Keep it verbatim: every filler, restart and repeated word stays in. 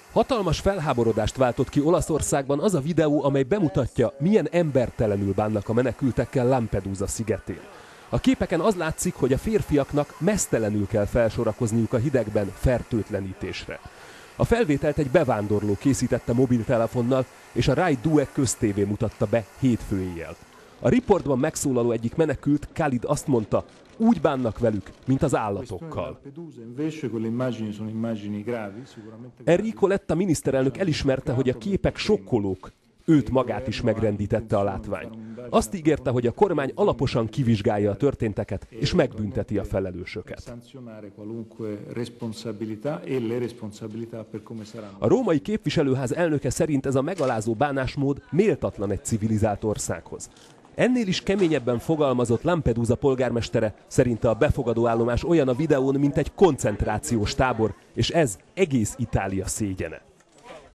Hatalmas felháborodást váltott ki Olaszországban az a videó, amely bemutatja, milyen embertelenül bánnak a menekültekkel Lampedusa szigetén. A képeken az látszik, hogy a férfiaknak meztelenül kell felsorakozniuk a hidegben fertőtlenítésre. A felvételt egy bevándorló készítette mobiltelefonnal, és a Rai due köztévé mutatta be hétfő éjjel. A riportban megszólaló egyik menekült, Khalid azt mondta, úgy bánnak velük, mint az állatokkal. Enrico Letta miniszterelnök elismerte, hogy a képek sokkolók. Őt magát is megrendítette a látvány. Azt ígérte, hogy a kormány alaposan kivizsgálja a történteket, és megbünteti a felelősöket. A római képviselőház elnöke szerint ez a megalázó bánásmód méltatlan egy civilizált országhoz. Ennél is keményebben fogalmazott Lampedusa polgármestere, szerinte a befogadóállomás olyan a videón, mint egy koncentrációs tábor, és ez egész Itália szégyene.